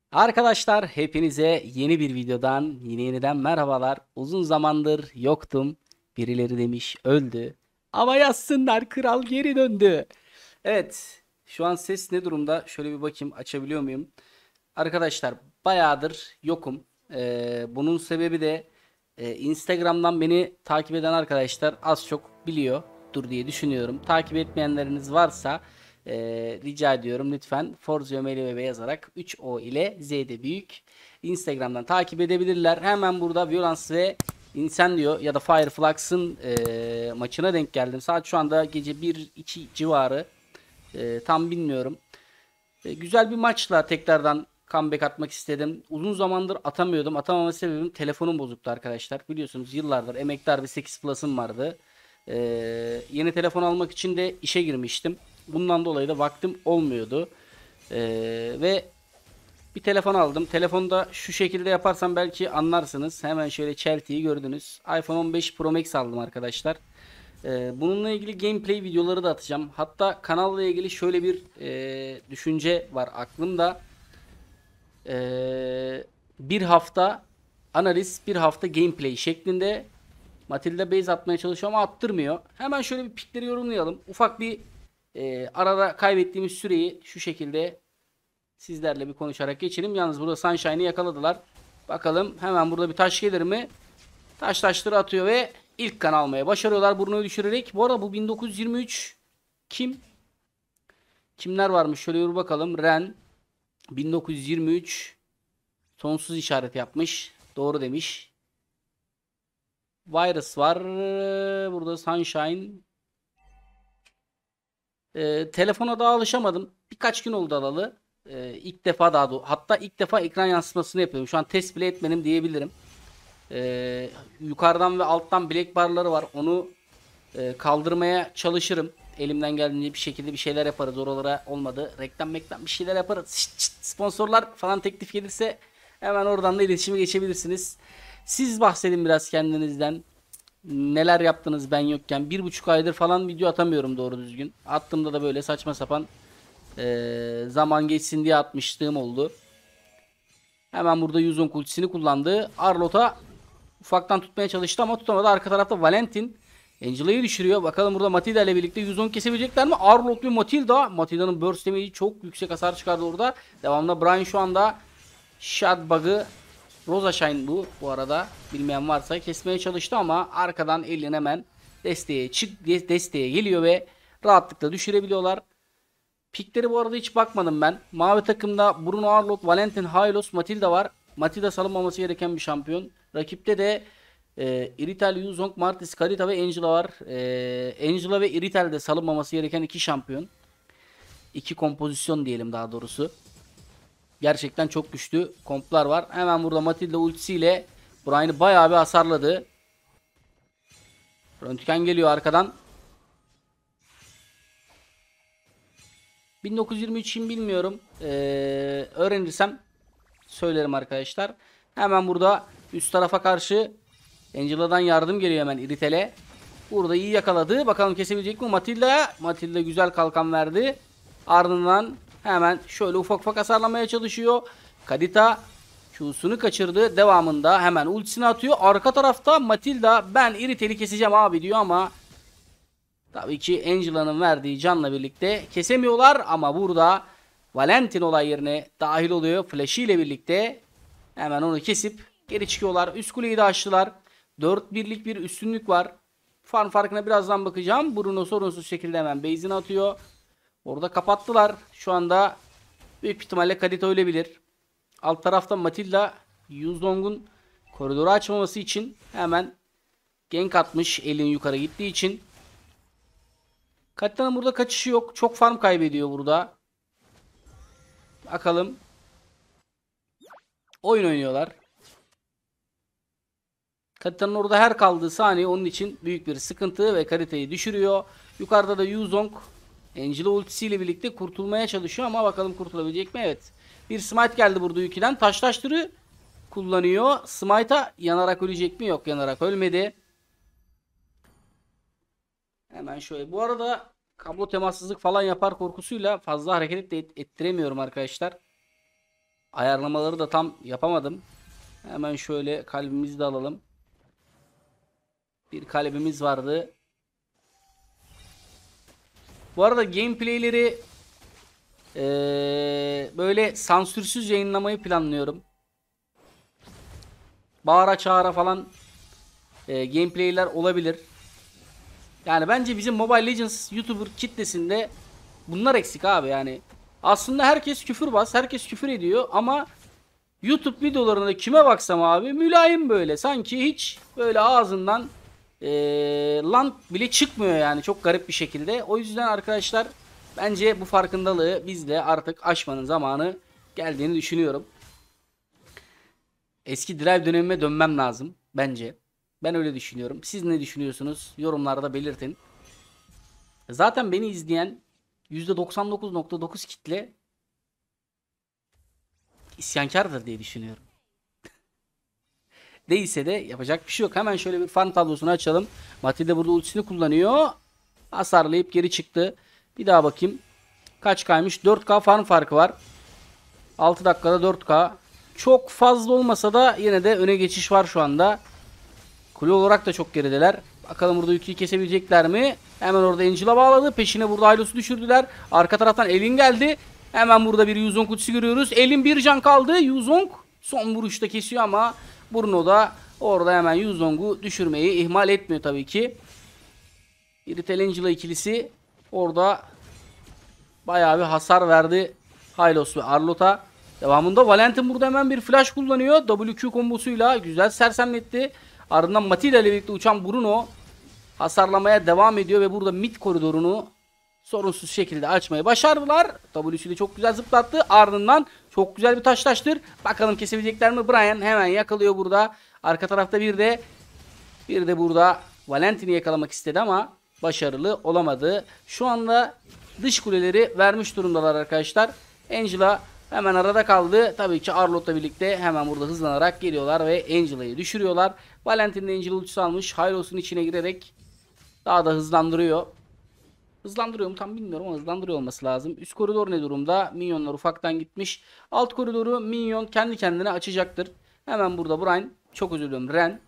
Arkadaşlar hepinize yeni bir videodan yeniden merhabalar. Uzun zamandır yoktum. Birileri demiş öldü. Ama yazsınlar kral geri döndü. Evet, şu an ses ne durumda? Şöyle bir bakayım, açabiliyor muyum? Arkadaşlar bayağıdır yokum. Bunun sebebi de Instagram'dan beni takip eden arkadaşlar az çok biliyordur diye düşünüyorum. Takip etmeyenleriniz varsa rica ediyorum lütfen Forza Ömeli yazarak 3O ile Z'de büyük Instagram'dan takip edebilirler. Hemen burada Violence ve Incendio ya da Fireflux'ın maçına denk geldim. Saat şu anda gece 1-2 civarı. Tam bilmiyorum. Güzel bir maçla tekrardan comeback atmak istedim. Uzun zamandır atamıyordum. Atamama sebebim telefonum bozuktu arkadaşlar. Biliyorsunuz yıllardır emektar bir 8 Plus'ım vardı. Yeni telefon almak için de işe girmiştim. Bundan dolayı da vaktim olmuyordu. Ve bir telefon aldım. Telefonda şu şekilde yaparsam belki anlarsınız. Hemen şöyle Chelsea'yi gördünüz. iPhone 15 Pro Max aldım arkadaşlar. Bununla ilgili gameplay videoları da atacağım. Hatta kanalla ilgili şöyle bir düşünce var aklımda. Bir hafta analiz, bir hafta gameplay şeklinde Matilda base atmaya çalışıyor ama attırmıyor. Hemen şöyle bir pikleri yorumlayalım. Ufak bir arada kaybettiğimiz süreyi şu şekilde sizlerle bir konuşarak geçelim. Yalnız burada Sunshine'ı yakaladılar. Bakalım hemen burada bir taş gelir mi? Taşları atıyor ve ilk kan almaya başarıyorlar Bruno'yu düşürerek. Bu arada bu 1923 kim? Kimler varmış? Şöyle bir bakalım. Ren 1923 sonsuz işaret yapmış. Doğru demiş. Virus var. Burada Sunshine. Telefona daha alışamadım. Birkaç gün oldu alalı. İlk defa daha doğru. Hatta ilk defa ekran yansıtmasını yapıyorum. Şu an test bile etmedim diyebilirim. Yukarıdan ve alttan black barları var. Onu kaldırmaya çalışırım. Elimden geldiğince bir şekilde bir şeyler yaparız. Oralara olmadı. Reklam bir şeyler yaparız. Şşt, şşt, sponsorlar falan teklif gelirse hemen oradan da iletişime geçebilirsiniz. Siz bahsedin biraz kendinizden. Neler yaptınız ben yokken? 1,5 aydır falan video atamıyorum doğru düzgün. Attığımda da böyle saçma sapan zaman geçsin diye atmışlığım oldu. Hemen burada Yuzon ultisini kullandı. Arlot'a ufaktan tutmaya çalıştı ama tutamadı. Arka tarafta Valentin Angela'yı düşürüyor. Bakalım burada Matilda ile birlikte 110 kesebilecekler mi? Arlott ve Matilda. Matilda'nın burst damage'i çok yüksek hasar çıkardı orada. Devamında Brian şu anda Shad bug'ı Rosa Shine bu arada. Bilmeyen varsa kesmeye çalıştı ama arkadan Alien hemen desteğe geliyor ve rahatlıkla düşürebiliyorlar. Pikleri bu arada hiç bakmadım ben. Mavi takımda Bruno Arlott, Valentin, Hylos, Matilda var. Matilda salınmaması gereken bir şampiyon. Rakipte de Iritel, Yuzong, Martis, Karita ve Angela var. Angela ve Iritel de salınmaması gereken iki şampiyon. İki kompozisyon diyelim daha doğrusu. Gerçekten çok güçlü komplar var. Hemen burada Matilda ultisiyle Brian'ı bayağı bir hasarladı. Röntgen geliyor arkadan. 1923 için bilmiyorum. Öğrenirsem söylerim arkadaşlar. Hemen burada üst tarafa karşı Angela'dan yardım geliyor hemen Iritel'e. Burada iyi yakaladı. Bakalım kesebilecek mi Matilda? Matilda güzel kalkan verdi. Ardından hemen şöyle ufak ufak hasarlamaya çalışıyor. Kadita Q'sunu kaçırdı. Devamında hemen ultisini atıyor. Arka tarafta Matilda ben Iritel'i keseceğim abi diyor ama tabii ki Angela'nın verdiği canla birlikte kesemiyorlar ama burada Valentin olay yerine dahil oluyor. Flash'ı ile birlikte hemen onu kesip geri çıkıyorlar. Üst kuleyi de açtılar. 4-1'lik bir üstünlük var. Farm farkına birazdan bakacağım. Bruno sorunsuz şekilde hemen base'ini atıyor. Orada kapattılar. Şu anda büyük ihtimalle Kadita ölebilir. Alt tarafta Matilda Yuzong'un koridoru açmaması için hemen gank atmış. Elin yukarı gittiği için. Katita'nın burada kaçışı yok. Çok farm kaybediyor burada. Bakalım. Oyun oynuyorlar. Katita'nın orada her kaldığı saniye onun için büyük bir sıkıntı ve Karita'yı düşürüyor. Yukarıda da Yuzong Angela ultisiyle birlikte kurtulmaya çalışıyor ama bakalım kurtulabilecek mi? Evet. Bir smite geldi burada Yuki'den. Taşları kullanıyor. Smite'a yanarak ölecek mi? Yok, yanarak ölmedi. Hemen şöyle. Bu arada kablo temassızlık falan yapar korkusuyla fazla hareket ettiremiyorum arkadaşlar. ayarlamaları da tam yapamadım. Hemen şöyle kalbimizi de alalım. Bir kalbimiz vardı. Bu arada gameplay'leri böyle sansürsüz yayınlamayı planlıyorum. Bağıra çağıra falan gameplay'ler olabilir. Yani bence bizim Mobile Legends YouTuber kitlesinde bunlar eksik abi yani. Aslında herkes küfürbaz, herkes küfür ediyor ama YouTube videolarında kime baksam abi mülayim böyle. Sanki hiç böyle ağzından lan bile çıkmıyor yani, çok garip bir şekilde. O yüzden arkadaşlar bence bu farkındalığı biz de artık aşmanın zamanı geldiğini düşünüyorum. Eski Drive dönemime dönmem lazım bence. Ben öyle düşünüyorum. Siz ne düşünüyorsunuz? Yorumlarda belirtin. Zaten beni izleyen %99.9 kitle isyankardır diye düşünüyorum. Değilse de yapacak bir şey yok. Hemen şöyle bir farm tablosunu açalım. Matilda burada ultisini kullanıyor. Hasarlayıp geri çıktı. Bir daha bakayım. Kaç kaymış? 4K farm farkı var. 6 dakikada 4K. Çok fazla olmasa da yine de öne geçiş var şu anda. Kule olarak da çok gerideler. Bakalım burada yükü kesebilecekler mi? Hemen orada Angela bağladı. Peşine burada Aylos'u düşürdüler. Arka taraftan Elin geldi. Hemen burada bir Yuzong ultisi görüyoruz. Elin bir can kaldı. Yuzong son vuruşta kesiyor ama Bruno da orada hemen Yuzong'u düşürmeyi ihmal etmiyor tabii ki. Iritel Angela ikilisi orada bayağı bir hasar verdi Hylos ve Arlot'a. Devamında Valentin burada hemen bir flash kullanıyor. WQ kombosuyla güzel sersemletti. Ardından Matilda ile birlikte uçan Bruno hasarlamaya devam ediyor ve burada mid koridorunu sorunsuz şekilde açmayı başardılar. W'sü de çok güzel zıplattı. Ardından çok güzel bir taşlaştır. Bakalım kesebilecekler mi? Brian hemen yakalıyor burada. Arka tarafta bir de burada Valentin'i yakalamak istedi ama başarılı olamadı. Şu anda dış kuleleri vermiş durumdalar arkadaşlar. Angela hemen arada kaldı. Tabii ki Arlot'la birlikte hemen burada hızlanarak geliyorlar ve Angela'yı düşürüyorlar. Valentin de Angela ultisi almış. Hyros'un içine girerek daha da hızlandırıyor. Hızlandırıyor mu tam bilmiyorum ama hızlandırıyor olması lazım. Üst koridor ne durumda? Minyonlar ufaktan gitmiş. Alt koridoru minyon kendi kendine açacaktır. Hemen burada Brian, çok özür diliyorum, Ren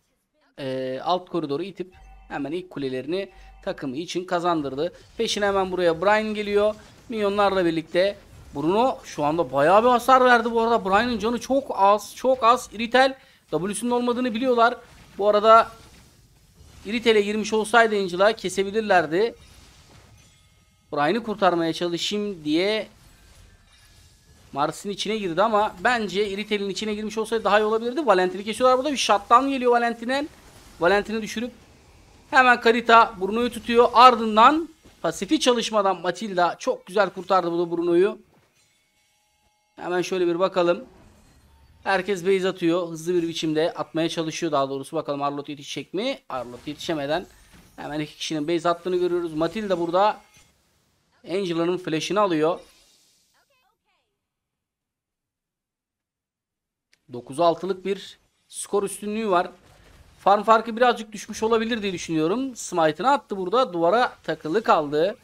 alt koridoru itip hemen ilk kulelerini takımı için kazandırdı. Peşine hemen buraya Brian geliyor. Minyonlarla birlikte Bruno şu anda bayağı bir hasar verdi bu arada. Brian'ın canı çok az, çok az. Iritel W'sunun olmadığını biliyorlar. Bu arada Iritel'e girmiş olsaydı Angela kesebilirlerdi. Brian'ı kurtarmaya çalışayım diye Mars'ın içine girdi ama bence Iritel'in içine girmiş olsaydı daha iyi olabilirdi. Valentin'i kesiyorlar burada. Bir shutdown geliyor Valentin'e. Valentin'i düşürüp hemen Karita Bruno'yu tutuyor. Ardından pasifi çalışmadan Matilda çok güzel kurtardı bu da Bruno'yu. Hemen şöyle bir bakalım. Herkes base atıyor. Hızlı bir biçimde atmaya çalışıyor daha doğrusu. Bakalım Arlott yetişecek mi? Arlott yetişemeden hemen iki kişinin base attığını görüyoruz. Matilda burada Angela'nın flash'ını alıyor. 9'a 6'lık bir skor üstünlüğü var. Farm farkı birazcık düşmüş olabilir diye düşünüyorum. Smite'ını attı burada. Duvara takılı kaldı.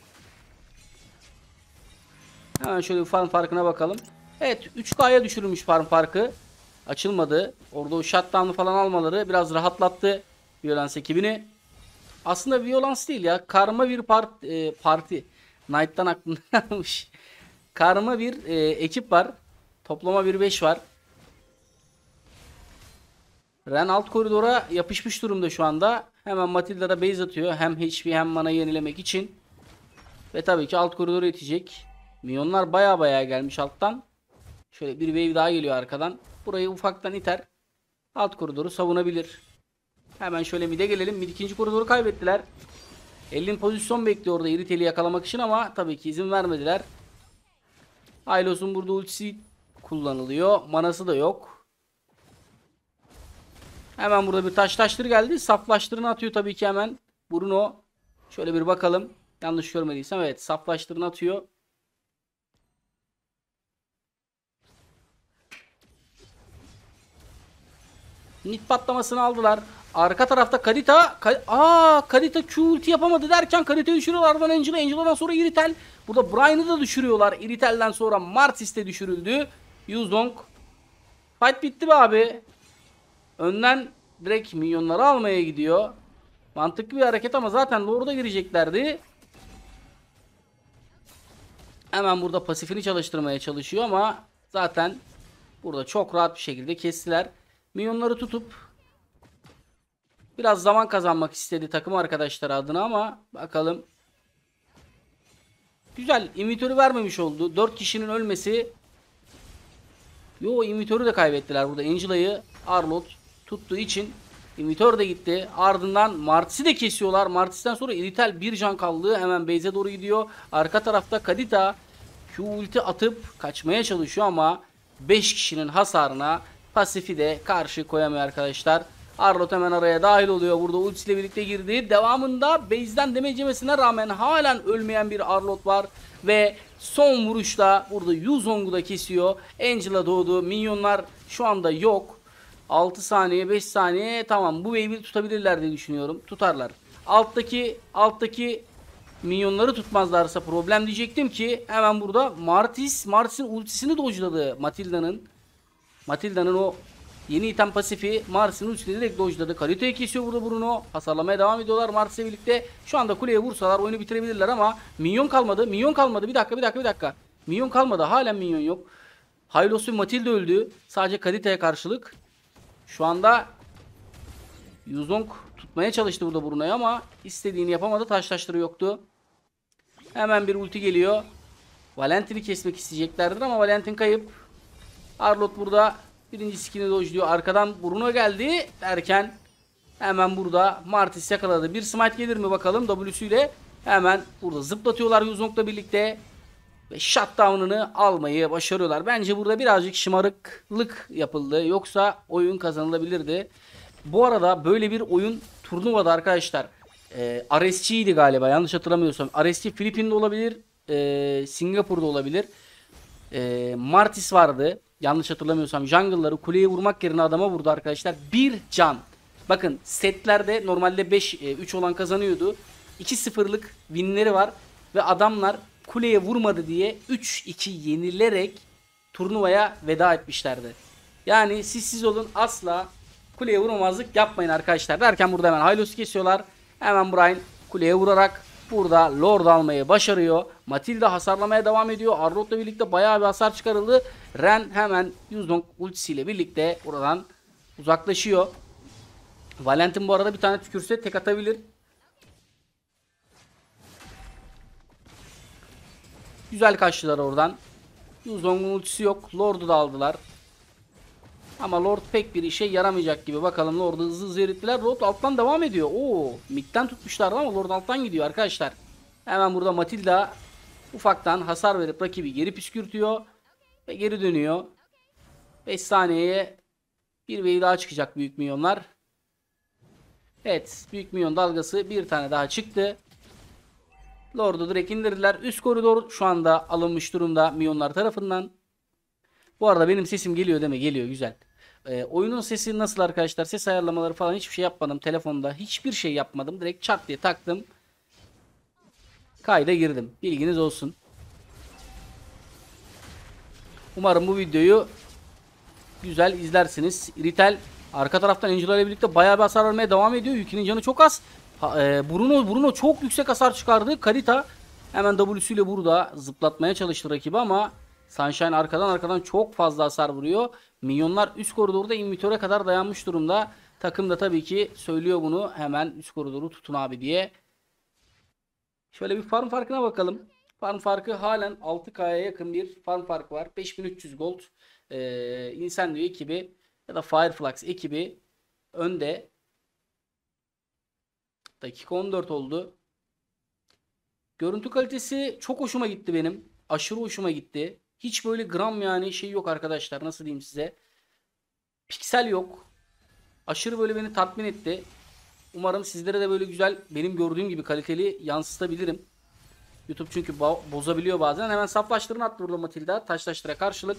Hemen şöyle bir farm farkına bakalım. Evet 3K'ya düşürülmüş farm farkı. Açılmadı. Orada o shutdown'u falan almaları biraz rahatlattı Violence ekibini. Aslında Violence değil ya. Karma bir parti. Knight'tan aklımda kalmış. Karma bir ekip var. Toplama bir 5 var. Ren alt koridora yapışmış durumda şu anda. Hemen Matilda da base atıyor. Hem HP hem mana yenilemek için. Ve tabii ki alt koridora itecek. Minyonlar baya gelmiş alttan. Şöyle bir wave daha geliyor arkadan. Burayı ufaktan iter. Alt koridoru savunabilir. Hemen şöyle mid'e gelelim. Mid ikinci koridoru kaybettiler. Elin pozisyon bekliyor orada Iritel'i yakalamak için ama tabii ki izin vermediler. Aylos'un burada ultisi kullanılıyor. Manası da yok. Hemen burada bir taştır geldi. Saflaştırını atıyor tabii ki hemen. Bruno. Şöyle bir bakalım. Yanlış görmediysem evet saflaştırını atıyor. Mid patlamasını aldılar. Arka tarafta Karita Q ulti yapamadı derken Karita'yı düşürüyorlar. Ardından Angela'dan sonra Iritel. Burada Brian'ı da düşürüyorlar. Iritel'den sonra Martis de düşürüldü. Yuzong. Fight bitti be abi. Önden direkt minyonları almaya gidiyor. Mantıklı bir hareket ama zaten Lord'a gireceklerdi. Hemen burada pasifini çalıştırmaya çalışıyor ama zaten burada çok rahat bir şekilde kestiler. Minyonları tutup biraz zaman kazanmak istedi takım arkadaşları adına ama bakalım. Güzel. İnvitörü vermemiş oldu. 4 kişinin ölmesi. Yo, invitörü de kaybettiler burada. Angela'yı Arlott tuttuğu için invitör de gitti. Ardından Martis'i de kesiyorlar. Martis'ten sonra Iritel bir can kaldı. Hemen base'e doğru gidiyor. Arka tarafta Kadita Q ulti atıp kaçmaya çalışıyor ama 5 kişinin hasarına pasifi de karşı koyamıyor arkadaşlar. Arlott hemen araya dahil oluyor. Burada ultisiyle birlikte girdi. Devamında base'den damage yemesine rağmen halen ölmeyen bir Arlott var. Ve son vuruşta burada Yuzong'u da kesiyor. Angela doğdu. Minyonlar şu anda yok. 6 saniye 5 saniye tamam, bu wave'i tutabilirler diye düşünüyorum. Tutarlar. Alttaki minyonları tutmazlarsa problem diyecektim ki hemen burada Martis'in ultisini dodge'ladı Matilda'nın o yeni item pasifi Martis'in ultisini direkt dodge'ladı. Kalita'yı kesiyor burada Bruno. Hasarlamaya devam ediyorlar Martis'le birlikte. Şu anda kuleye vursalar oyunu bitirebilirler ama minyon kalmadı. Bir dakika. Minyon kalmadı. Halen minyon yok. Hylos ve Matilda öldü. Sadece Kalita'ya karşılık. Şu anda Yuzong tutmaya çalıştı burada Bruno'yu ama istediğini yapamadı. Taşları yoktu. Hemen bir ulti geliyor. Valentin'i kesmek isteyeceklerdir ama Valentin kayıp. Arlott burada birinci skill'i dodge'luyor. Arkadan Bruno geldi derken hemen burada Martis yakaladı. Bir smite gelir mi bakalım W'süyle. Hemen burada zıplatıyorlar Yuzong'la birlikte. Ve shutdown'ını almayı başarıyorlar. Bence burada birazcık şımarıklık yapıldı. Yoksa oyun kazanılabilirdi. Bu arada böyle bir oyun turnuvada arkadaşlar RSG'ydi galiba yanlış hatırlamıyorsam. RSG Filipin'de olabilir. Singapur'da olabilir. Martis vardı. Yanlış hatırlamıyorsam jungle'ları kuleye vurmak yerine adama vurdu arkadaşlar. Bir can. Bakın setlerde normalde 5-3 olan kazanıyordu. 2-0'lık winleri var. Ve adamlar kuleye vurmadı diye 3-2 yenilerek turnuvaya veda etmişlerdi. Yani siz olun, asla kuleye vurmamazlık yapmayın arkadaşlar derken burada hemen Hylos'u kesiyorlar. Hemen Brian kuleye vurarak burada Lord almayı başarıyor. Matilda hasarlamaya devam ediyor. Arlott'la birlikte bayağı bir hasar çıkarıldı. Ren hemen Yuzong ultisiyle birlikte buradan uzaklaşıyor. Valentin bu arada bir tane tükürse tek atabilir. Güzel kaçtılar oradan. Yuzong'un ultisi yok. Lord'u da aldılar. Ama Lord pek bir işe yaramayacak gibi. Bakalım Lord'u hızlı erittiler. Lord alttan devam ediyor. Oo, midden tutmuşlardı ama Lord alttan gidiyor arkadaşlar. Hemen burada Matilda ufaktan hasar verip rakibi geri püskürtüyor. Ve geri dönüyor. 5 saniyeye bir wave daha çıkacak büyük minyonlar. Evet, büyük minyon dalgası bir tane daha çıktı. Lord'u direkt indirdiler. Üst koridor şu anda alınmış durumda minyonlar tarafından. Bu arada benim sesim geliyor değil mi? Geliyor, güzel. Oyunun sesi nasıl arkadaşlar? Ses ayarlamaları falan hiçbir şey yapmadım. Telefonda hiçbir şey yapmadım. Direkt çat diye taktım. Kayda girdim. Bilginiz olsun. Umarım bu videoyu güzel izlersiniz. Iritel arka taraftan Angela ile birlikte bayağı bir hasar vermeye devam ediyor. Yuki'nin canı çok az. Bruno çok yüksek hasar çıkardı. Kalita hemen W'süyle burada zıplatmaya çalıştı rakibi ama Sunshine arkadan çok fazla hasar vuruyor. Minyonlar üst koridorda invitöre kadar dayanmış durumda. Takım da tabii ki söylüyor bunu. Hemen üst koridoru tutun abi diye. Şöyle bir farm farkına bakalım. Farm farkı halen 6K'ya yakın bir farm farkı var. 5300 gold. Incendio ekibi ya da Fireflux ekibi önde. Dakika 14 oldu. Görüntü kalitesi çok hoşuma gitti benim. Aşırı hoşuma gitti. Hiç böyle gram yani şey yok arkadaşlar. Nasıl diyeyim size. Piksel yok. Aşırı böyle beni tatmin etti. Umarım sizlere de böyle güzel, benim gördüğüm gibi kaliteli yansıtabilirim. YouTube çünkü bozabiliyor bazen. Hemen saflaştırın attı burada Matilda. Taşlaştıra karşılık.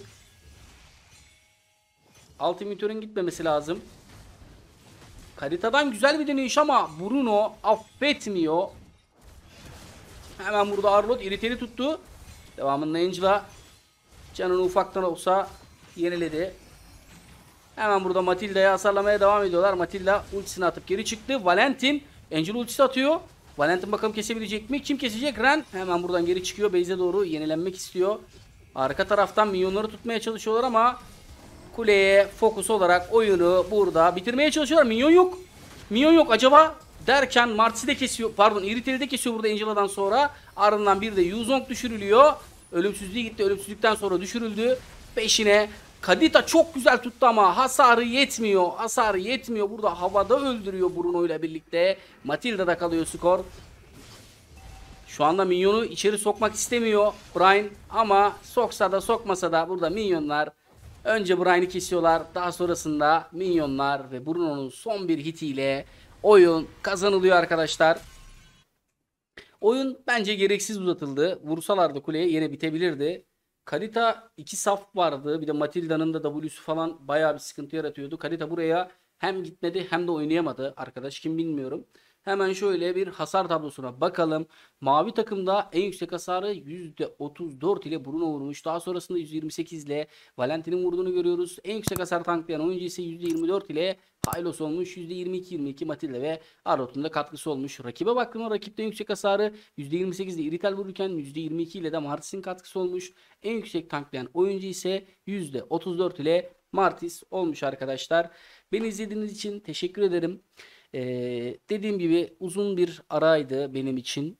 Alt imitörün gitmemesi lazım. Kalitadan güzel bir deneyiş ama Bruno affetmiyor. Hemen burada Arlott iriteli tuttu. Devamında Angela canını ufaktan olsa yeniledi. Hemen burada Matilda'ya hasarlamaya devam ediyorlar. Matilda ultisini atıp geri çıktı. Valentin Angel ultisi atıyor. Valentin bakalım kesebilecek mi? Kim kesecek? Ren hemen buradan geri çıkıyor. Base'e doğru yenilenmek istiyor. Arka taraftan minyonları tutmaya çalışıyorlar ama kuleye fokus olarak oyunu burada bitirmeye çalışıyorlar. Minyon yok. Minyon yok acaba derken Martis'i de kesiyor. Pardon, Iritel'i de kesiyor burada Angela'dan sonra. Ardından bir de Yuzong düşürülüyor. Ölümsüzlüğe gitti. Ölümsüzlükten sonra düşürüldü. Peşine Kadita çok güzel tuttu ama hasarı yetmiyor. Hasarı yetmiyor. Burada havada öldürüyor Bruno ile birlikte. Matilda'da kalıyor skor. Şu anda minyonu içeri sokmak istemiyor Brian ama soksa da sokmasa da burada minyonlar önce Brian'ı kesiyorlar. Daha sonrasında minyonlar ve Bruno'nun son bir hitiyle oyun kazanılıyor arkadaşlar. Oyun bence gereksiz uzatıldı. Vursalardı kuleye yine bitebilirdi. Kalita 2 saf vardı. Bir de Matilda'nın da W'su falan bayağı bir sıkıntı yaratıyordu. Kalita buraya hem gitmedi hem de oynayamadı. Arkadaş kim bilmiyorum. Hemen şöyle bir hasar tablosuna bakalım. Mavi takımda en yüksek hasarı %34 ile Bruno vurmuş. Daha sonrasında %28 ile Valentin'in vurduğunu görüyoruz. En yüksek hasar tanklayan oyuncu ise %24 ile Hylos olmuş. %22-22 Matilda ve Arlot'un da katkısı olmuş. Rakibe baktığımda rakipte en yüksek hasarı %28 ile Irithel vururken %22 ile de Martis'in katkısı olmuş. En yüksek tanklayan oyuncu ise %34 ile Martis olmuş arkadaşlar. Beni izlediğiniz için teşekkür ederim. Dediğim gibi uzun bir araydı benim için.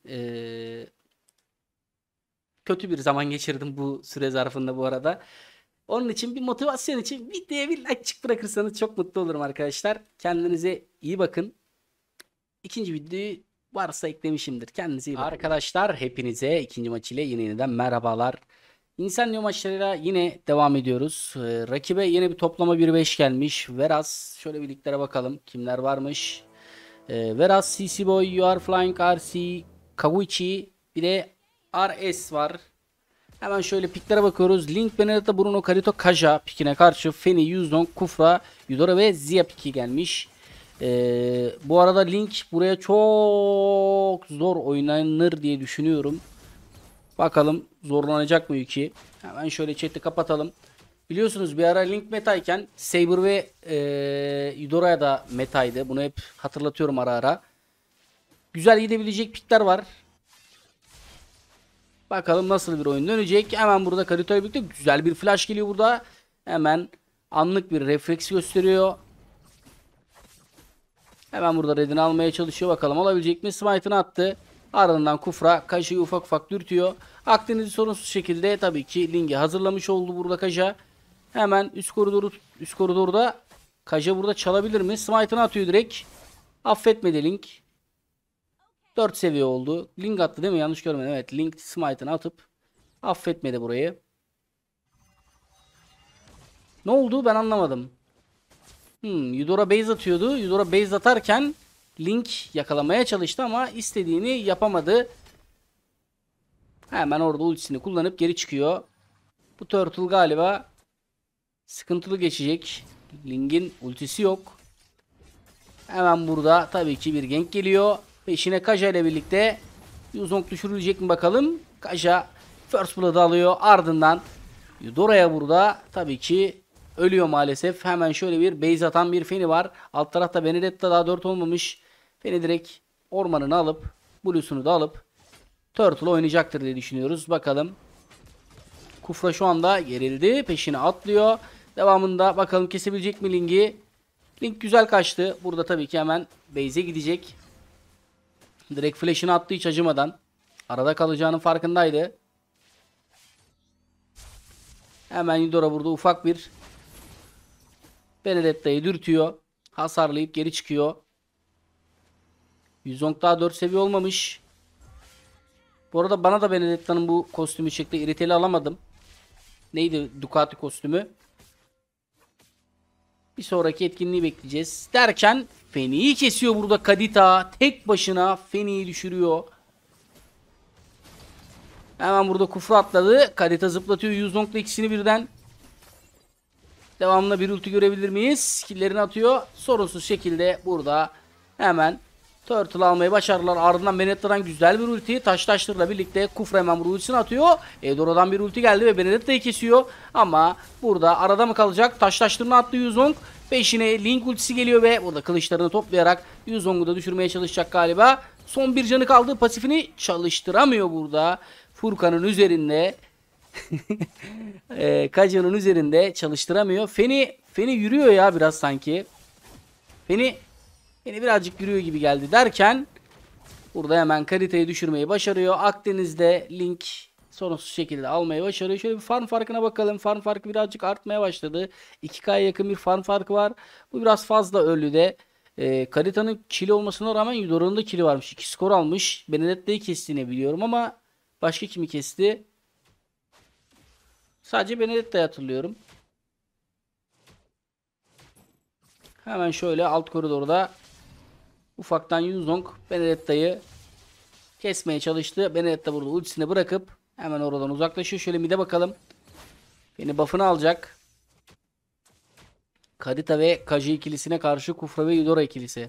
Kötü bir zaman geçirdim bu süre zarfında bu arada. Onun için bir motivasyon için videoya bir like bırakırsanız çok mutlu olurum arkadaşlar. Kendinize iyi bakın. İkinci videoyu varsa eklemişimdir. Kendinize iyi bakın. Arkadaşlar hepinize ikinci maç ile yeniden merhabalar. İnsanyo maçlarıyla yine devam ediyoruz. Rakibe yine bir toplama 1-5 gelmiş. Veras şöyle bir liglere bakalım. Kimler varmış? Veras, CC Boy, You Are Flying, RC, Kaguichi, bir de RS var. Hemen şöyle piklere bakıyoruz. Link, Benedetta, Bruno, Carito, Kaja pikine karşı Feni, Yuzong, Kufra, Yudora ve Zia piki gelmiş. Bu arada Link buraya çok zor oynanır diye düşünüyorum. Bakalım zorlanacak mı Yuki? Hemen şöyle chat'i kapatalım. Biliyorsunuz bir ara Link metayken Saber ve Yudora'ya da metaydı. Bunu hep hatırlatıyorum ara ara. Güzel gidebilecek pikler var. Bakalım nasıl bir oyun dönecek. Hemen burada Carito'ya birlikte güzel bir flash geliyor burada. Hemen anlık bir refleks gösteriyor. Hemen burada redini almaya çalışıyor. Bakalım alabilecek mi? Smite'ını attı. Ardından Kufra Kaja'yı ufak ufak dürtüyor. Akdeniz'i sorunsuz şekilde tabii ki Link'i hazırlamış oldu burada Kaja. Hemen üst koridorda Kaja burada çalabilir mi? Smite'ını atıyor direkt. Affetmedi Link. 4 seviye oldu. Link attı değil mi? Yanlış görmedim. Evet, Link Smite'ını atıp affetmedi burayı. Ne oldu? Ben anlamadım. Yudora base atıyordu. Yudora base atarken Link yakalamaya çalıştı ama istediğini yapamadı. Hemen orada ultisini kullanıp geri çıkıyor. Bu Turtle galiba sıkıntılı geçecek. Link'in ultisi yok. Hemen burada tabii ki bir gank geliyor. Peşine Kaja ile birlikte Yuzong düşürülecek mi bakalım. Kaja First Blood'ı alıyor. Ardından Yudora'ya burada tabii ki ölüyor maalesef. Hemen şöyle bir base atan bir Feni var. Alt tarafta Benedetta daha 4 olmamış. Feni direkt ormanını alıp Blue'sunu da alıp Turtle oynayacaktır diye düşünüyoruz. Bakalım. Kufra şu anda gerildi. Peşine atlıyor. Devamında bakalım kesebilecek mi Link'i? Link güzel kaçtı. Burada tabii ki hemen base'e gidecek. Direkt flash'ını attı hiç acımadan. Arada kalacağının farkındaydı. Hemen Yudora burada ufak bir Benedetta'yı dürtüyor. Hasarlayıp geri çıkıyor. Yuzong daha 4 seviye olmamış. Bu arada bana da Benedetta'nın bu kostümü çıktı. Iritel'i alamadım. Neydi Ducati kostümü? Bir sonraki etkinliği bekleyeceğiz. Derken Feni'yi kesiyor burada Kadita. Tek başına Feni'yi düşürüyor. Hemen burada Kufra atladı. Kadita zıplatıyor Yuzong'la ikisini birden. Devamında bir ulti görebilir miyiz? Skill'lerini atıyor. Sorunsuz şekilde burada hemen Turtle almayı başardılar. Ardından Benedetta'dan güzel bir ulti. Taşlaştır'la birlikte Kufra hemen ultisini atıyor. Eudora'dan bir ulti geldi ve Benedetta'yı kesiyor. Ama burada arada mı kalacak? Taşlaştır'ını attı Yuzong. Peşine Link ultisi geliyor ve burada kılıçlarını toplayarak Yuzong'u da düşürmeye çalışacak galiba. Son bir canı kaldı. Pasifini çalıştıramıyor burada. Furkan'ın üzerinde. Kaja'nın üzerinde çalıştıramıyor. Feni yürüyor ya biraz sanki. Feni birazcık yürüyor gibi geldi derken burada hemen Karita'yı düşürmeyi başarıyor. Akdeniz'de Link sorunsuz şekilde almayı başarıyor. Şöyle bir farm farkına bakalım. Farm farkı birazcık artmaya başladı. 2K'ya yakın bir farm farkı var. Bu biraz fazla ölü de. Karita'nın kili olmasına rağmen Eudora'nın da kili varmış. 2 skor almış. Benedetta'yı kestiğini biliyorum ama başka kimi kesti? Sadece Benedetta'yı hatırlıyorum. Hemen şöyle alt koridorda ufaktan Yuzong Benedetta'yı kesmeye çalıştı. Benedetta burada ultisini bırakıp hemen oradan uzaklaşıyor. Şöyle mid'e bakalım. Beni buff'ını alacak. Karita ve Kaji ikilisine karşı Kufra ve Eudora ikilisi.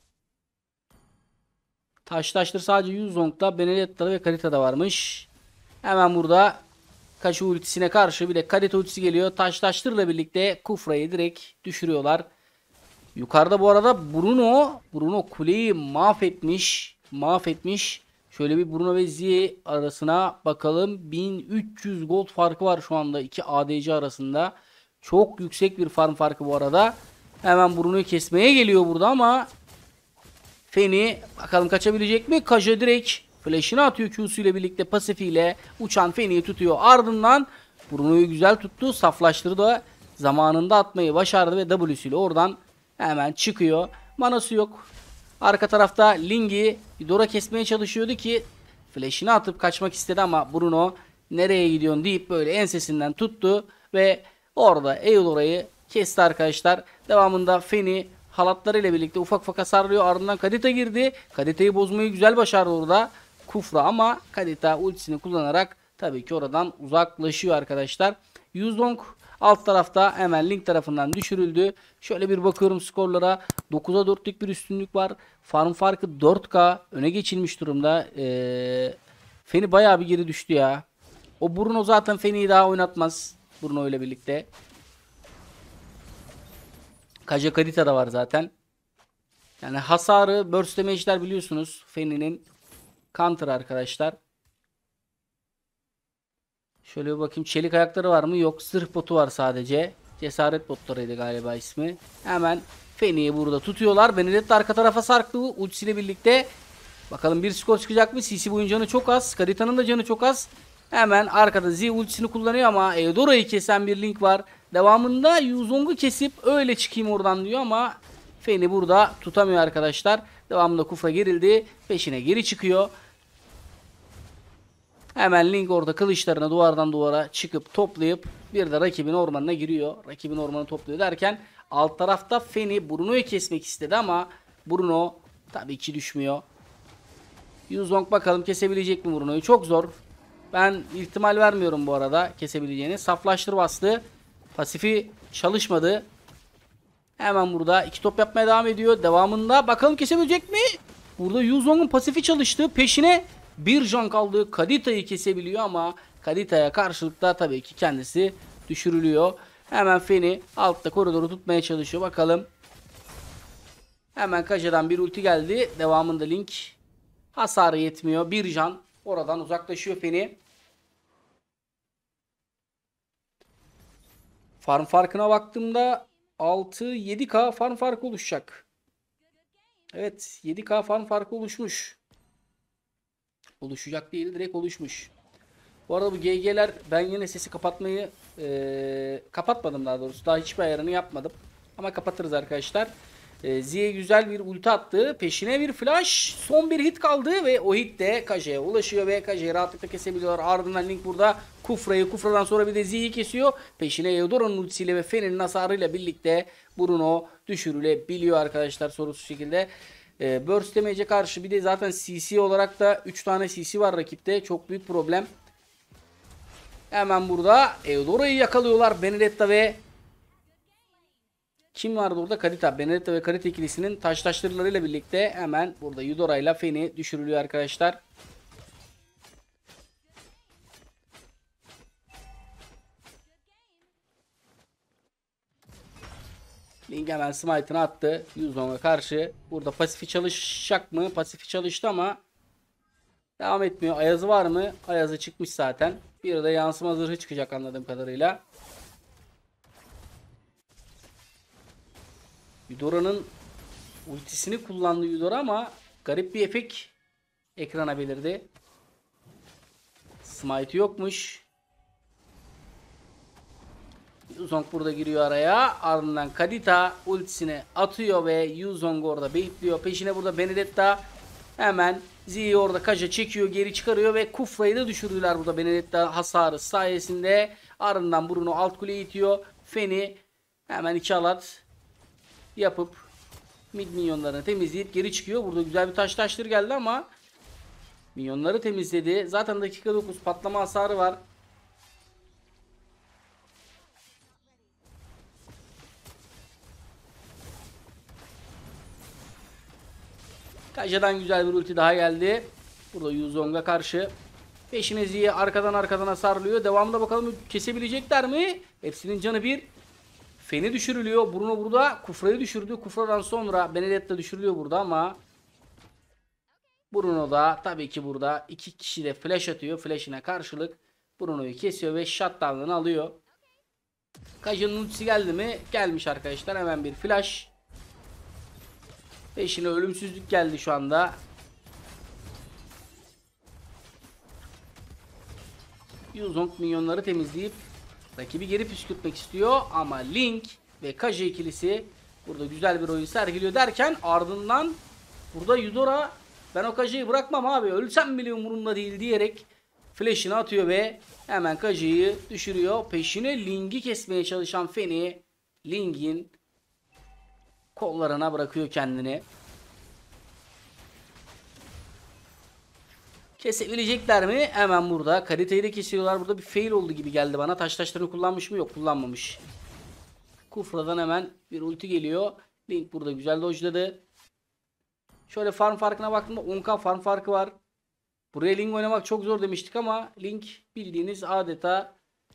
Taşlaştır sadece Yuzong'da, Benedetta'da ve Karita'da varmış. Hemen burada Kaji ultisine karşı bir de Karita ultisi geliyor. Taşlaştır'la birlikte Kufra'yı direkt düşürüyorlar. Yukarıda bu arada Bruno kuleyi mahvetmiş. Şöyle bir Bruno ve Ziyeh arasına bakalım. 1300 gold farkı var şu anda iki ADC arasında. Çok yüksek bir farm farkı bu arada. Hemen Bruno'yu kesmeye geliyor burada ama Feni bakalım kaçabilecek mi? Kaja direkt flash'ını atıyor Q'su ile birlikte pasifiyle uçan Feni'yi tutuyor. Ardından Bruno'yu güzel tuttu. Saflaştırdı da zamanında atmayı başardı ve W'süyle oradan hemen çıkıyor. Manası yok. Arka tarafta Ling'i Dora kesmeye çalışıyordu ki flash'ını atıp kaçmak istedi ama Bruno nereye gidiyorsun deyip böyle ensesinden tuttu ve orada Eudora'yı kesti arkadaşlar. Devamında Feni halatlarıyla birlikte ufak ufak hasarlıyor. Ardından Kadita girdi. Kadita'yı bozmayı güzel başardı orada Kufra ama Kadita ultisini kullanarak tabii ki oradan uzaklaşıyor arkadaşlar. Yuzong alt tarafta hemen Link tarafından düşürüldü. Şöyle bir bakıyorum skorlara. 9'a 4'lük bir üstünlük var. Farm farkı 4K öne geçilmiş durumda. Feni bayağı bir geri düştü ya. O Bruno zaten Feni'yi daha oynatmaz. Bruno ile birlikte. Kaja Kadita da var zaten. Yani hasarı burst damage'ler biliyorsunuz. Feni'nin counter arkadaşlar. Şöyle bir bakayım. Çelik ayakları var mı? Yok. Zırh botu var sadece. Cesaret botlarıydı galiba ismi. Hemen Feni'yi burada tutuyorlar. Benedetta arka tarafa sarktı. Ultisiyle birlikte. Bakalım bir skor çıkacak mı? CC boyun canı çok az. Karita'nın da canı çok az. Hemen arkada Z ultisini kullanıyor ama Eudora'yı kesen bir Link var. Devamında Yuzong'u kesip öyle çıkayım oradan diyor ama Feni burada tutamıyor arkadaşlar. Devamında Kufra gerildi. Peşine geri çıkıyor. Hemen Link orada kılıçlarını duvardan duvara çıkıp toplayıp bir de rakibin ormanına giriyor. Rakibin ormanı topluyor derken alt tarafta Feni Bruno'yu kesmek istedi ama Bruno tabii ki düşmüyor. Yuzong bakalım kesebilecek mi Bruno'yu? Çok zor. Ben ihtimal vermiyorum bu arada kesebileceğini. Saflaştır bastı. Pasifi çalışmadı. Hemen burada iki top yapmaya devam ediyor. Devamında bakalım kesebilecek mi? Burada Yuzong'un pasifi çalıştı. Peşine bir can kaldı. Kadita'yı kesebiliyor ama Kadita'ya karşılıkta tabii ki kendisi düşürülüyor. Hemen Feni altta koridoru tutmaya çalışıyor. Bakalım. Hemen Kaja'dan bir ulti geldi. Devamında Link. Hasarı yetmiyor. Bir can. Oradan uzaklaşıyor Feni. Farm farkına baktığımda 6-7K farm farkı oluşacak. Evet 7K farm farkı oluşmuş. Oluşacak değil direkt oluşmuş. Bu arada bu GG'ler ben yine sesi kapatmayı kapatmadım daha doğrusu. Daha hiçbir ayarını yapmadım. Ama kapatırız arkadaşlar. Ziyeh güzel bir ulti attı. Peşine bir flash. Son bir hit kaldı ve o hit de Kaja'ya ulaşıyor ve Kaja'yı rahatlıkla kesebiliyorlar. Ardından Link burada Kufra'dan sonra bir de Ziyeh'i kesiyor. Peşine Eudora'nın ultisiyle ve Fen'in hasarıyla birlikte Bruno düşürülebiliyor arkadaşlar sorunsuz şekilde. Burst damage'e karşı bir de zaten CC olarak da 3 tane CC var rakipte. Çok büyük problem. Hemen burada Eudora'yı yakalıyorlar. Benedetta ve Kim vardı orada? Kadita. Benedetta ve Kadita ikilisinin taşlaştırılarıyla birlikte hemen burada Eudora ile Feni düşürülüyor arkadaşlar. Link hemen smite'ını attı. Yuzong'a karşı. Burada pasifi çalışacak mı? Pasifi çalıştı ama devam etmiyor. Ayazı var mı? Ayazı çıkmış zaten. Bir de yansıma zırhı çıkacak anladığım kadarıyla. Eudora'nın ultisini kullandı Eudora ama garip bir efekt ekrana belirdi. Smite yokmuş. Yuzong burada giriyor araya. Ardından Kadita ultisini atıyor ve Yuzong orada baitliyor. Peşine burada Benedetta hemen Z'yi orada Kaja çekiyor, geri çıkarıyor ve Kufra'yı da düşürdüler burada Benedetta hasarı sayesinde. Ardından Bruno alt kuleye itiyor. Feni hemen 2 alat yapıp mid minyonlarını temizleyip geri çıkıyor. Burada güzel bir taştır geldi ama minyonları temizledi. Zaten dakika 9 patlama hasarı var. Kaja'dan güzel bir ulti daha geldi. Burada Yuzong'a karşı. Peşine Z'ye arkadan hasarlıyor. Devamında bakalım kesebilecekler mi? Hepsinin canı bir. Feni düşürülüyor. Bruno burada Kufra'yı düşürdü. Kufra'dan sonra Benedetta düşürülüyor burada ama Bruno da tabii ki burada 2 kişi de flash atıyor. Flash'ine karşılık Bruno'yu kesiyor ve shutdown'ını alıyor. Kaja'nın ultisi geldi mi? Gelmiş arkadaşlar. Hemen bir flash. Peşine ölümsüzlük geldi şu anda. Yuzong minyonları temizleyip rakibi geri püskürtmek istiyor ama Link ve Kaja ikilisi burada güzel bir oyun sergiliyor derken ardından burada Eudora ben o Kaja'yı bırakmam abi ölsem bile umurumda değil diyerek flash'ını atıyor ve hemen Kaja'yı düşürüyor. Peşine Link'i kesmeye çalışan Feni Link'in kollarına bırakıyor kendini. Kesebilecekler mi? Hemen burada. Kadite'yi de kesiyorlar. Burada bir fail oldu gibi geldi bana. Taşlarını kullanmış mı? Yok, kullanmamış. Kufra'dan hemen bir ulti geliyor. Link burada güzel dodge'ladı. Şöyle farm farkına baktığımda 10k farm farkı var. Buraya Link oynamak çok zor demiştik ama Link bildiğiniz adeta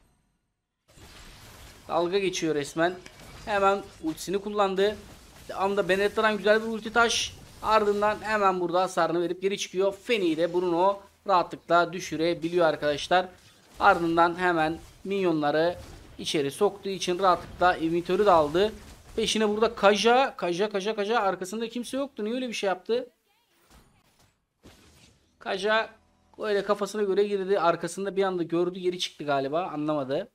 dalga geçiyor resmen. Hemen ultisini kullandı. Devamında Benedetta'dan güzel bir ulti taş. Ardından hemen burada hasarını verip geri çıkıyor. Feni'yi de Bruno rahatlıkla düşürebiliyor arkadaşlar. Ardından hemen minyonları içeri soktuğu için rahatlıkla inventörü de aldı. Peşine burada Kaja arkasında kimse yoktu. Niye öyle bir şey yaptı? Kaja öyle kafasına göre girdi. Arkasında bir anda gördü, geri çıktı galiba. Anlamadı.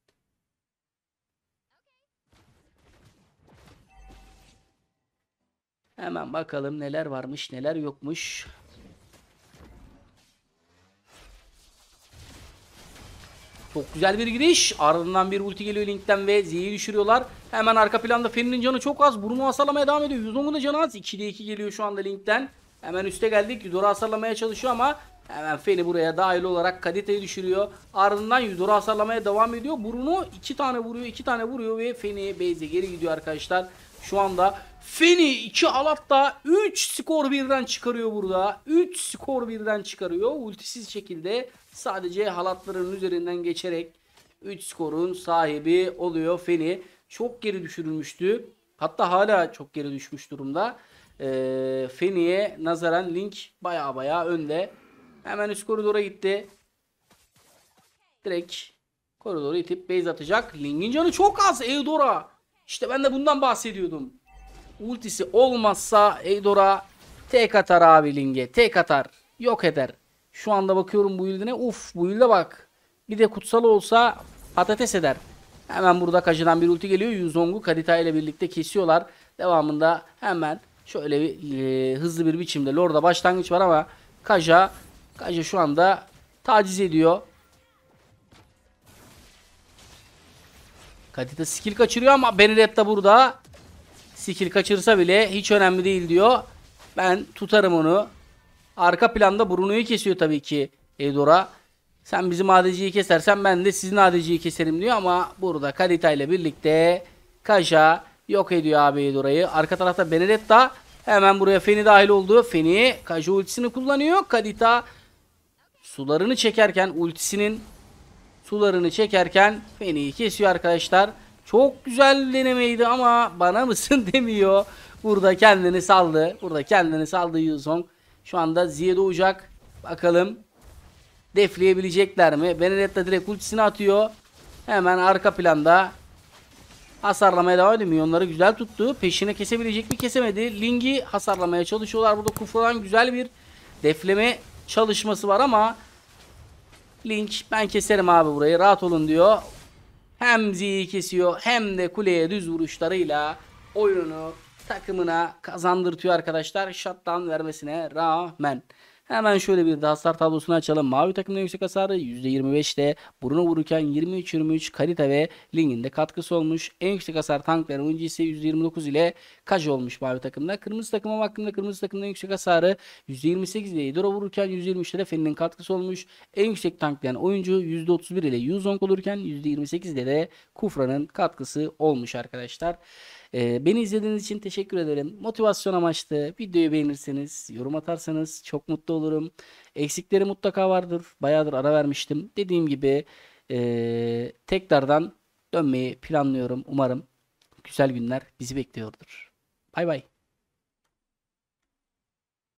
Hemen bakalım neler varmış neler yokmuş. Çok güzel bir giriş. Ardından bir ulti geliyor Link'ten ve Z'yi düşürüyorlar. Hemen arka planda Feni'nin canı çok az. Bruno hasarlamaya devam ediyor. Yuzong'un da canı az. 2'de 2 geliyor şu anda Link'ten. Hemen üste geldik. Eudora hasarlamaya çalışıyor ama hemen Feni buraya dahil olarak Kadite'yi düşürüyor. Ardından Eudora hasarlamaya devam ediyor. Bruno 2 tane vuruyor. 2 tane vuruyor ve Feni base'e geri gidiyor arkadaşlar. Şu anda Feni 2 alatta 3 skor birden çıkarıyor burada. 3 skor birden çıkarıyor. Ultisiz şekilde sadece halatların üzerinden geçerek 3 skorun sahibi oluyor Feni. Çok geri düşürülmüştü. Hatta hala çok geri düşmüş durumda. Feni'ye nazaran Link baya önde. Hemen üst koridora gitti. Direkt koridoru itip base atacak. Link'in canı çok az. Eudora. İşte ben de bundan bahsediyordum. Ultisi olmazsa Eudora tek atar abi Link'e. Tek atar. Yok eder. Şu anda bakıyorum bu build'ine. Uf, bu build'e bak. Bir de kutsal olsa patates eder. Hemen burada Kaja'dan bir ulti geliyor. Yuzong'u Kadita ile birlikte kesiyorlar. Devamında hemen şöyle bir, hızlı bir biçimde Lord'a başlangıç var ama Kaja şu anda taciz ediyor. Kadita skill kaçırıyor ama Benedetta burada. Skill kaçırsa bile hiç önemli değil diyor. Ben tutarım onu. Arka planda Bruno'yu kesiyor tabii ki Eudora. Sen bizim ADC'yi kesersen ben de sizin ADC'yi keserim diyor ama burada Kadita ile birlikte Kaja Yok ediyor abi Eudora'yı. Arka tarafta Benedetta hemen buraya Feni dahil oldu. Feni Kaju ultisini kullanıyor. Kadita sularını çekerken Feni'yi kesiyor arkadaşlar. Çok güzel denemeydi ama bana mısın demiyor. Burada kendini saldı Yuzong. Şu anda Zi'ye doğacak. Bakalım defleyebilecekler mi? Benedetta direkt ultisini atıyor. Hemen arka planda hasarlamaya devam ediyor. Minyonları güzel tuttu. Peşine kesebilecek mi? Kesemedi. Ling'i hasarlamaya çalışıyorlar. Burada Kufra'dan güzel bir defleme çalışması var ama Ling ben keserim abi burayı. Rahat olun diyor. Hem Z'yi kesiyor hem de kuleye düz vuruşlarıyla oyununu takımına kazandırtıyor arkadaşlar. Shutdown vermesine rağmen. Hemen şöyle bir de hasar tablosunu açalım. Mavi takımda yüksek hasarı %25'te. Buruna vururken 23-23 Kalita ve Ling'in de katkısı olmuş. En yüksek hasar tankların oyuncu ise %29 ile Kaji olmuş mavi takımda. Kırmızı takıma baktığımda kırmızı takımda en yüksek hasarı %28 ile Idora vururken %23'te de Fen'in katkısı olmuş. En yüksek tanklayan oyuncu %31 ile Yuzong olurken %28 ile de Kufra'nın katkısı olmuş arkadaşlar. Beni izlediğiniz için teşekkür ederim. Motivasyon amaçlı videoyu beğenirseniz, yorum atarsanız çok mutlu olurum. Eksikleri mutlaka vardır. Bayağıdır ara vermiştim. Dediğim gibi tekrardan dönmeyi planlıyorum. Umarım güzel günler bizi bekliyordur. Bay bay.